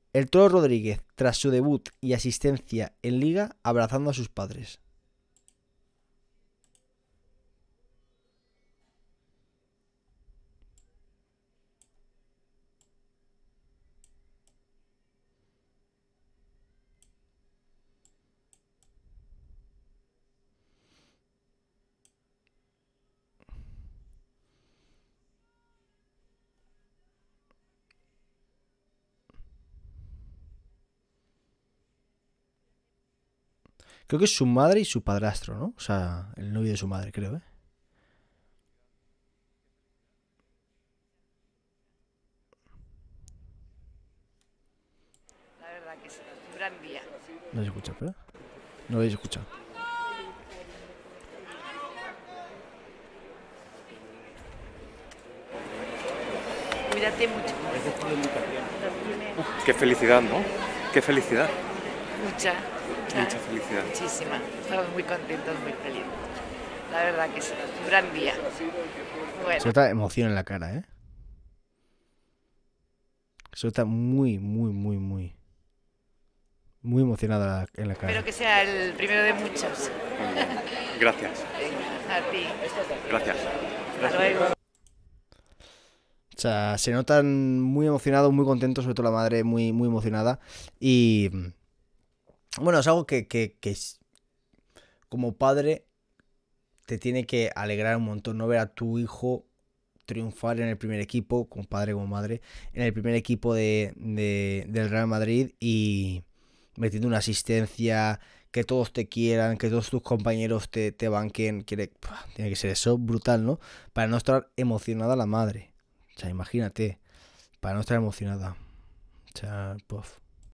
El Toro Rodríguez, tras su debut y asistencia en Liga, abrazando a sus padres. Creo que es su madre y su padrastro, ¿no? O sea, el novio de su madre, creo, ¿eh? La verdad que sí, un gran día. No se escucha, pero... No lo habéis escuchado. Cuídate mucho. Qué felicidad, ¿no? Qué felicidad. Mucha, Mucha felicidad. muchísima. Estamos muy contentos, muy felices. La verdad que sí, un gran día. Bueno, Se nota emoción en la cara, ¿eh? Se nota muy, muy, muy, muy... Muy emocionada en la espero cara. que sea el primero de muchos. Gracias. Venga, a ti. Gracias. Hasta luego. O sea, se notan muy emocionados, muy contentos, sobre todo la madre muy, muy emocionada. Y bueno, es algo que como padre te tiene que alegrar un montón, no ver a tu hijo triunfar en el primer equipo, como padre, como madre, en el primer equipo del Real Madrid y metiendo una asistencia, que todos te quieran, que todos tus compañeros te banquen. Tiene que ser eso brutal, ¿no? Para no estar emocionada la madre. O sea, imagínate, para no estar emocionada. O sea, puff.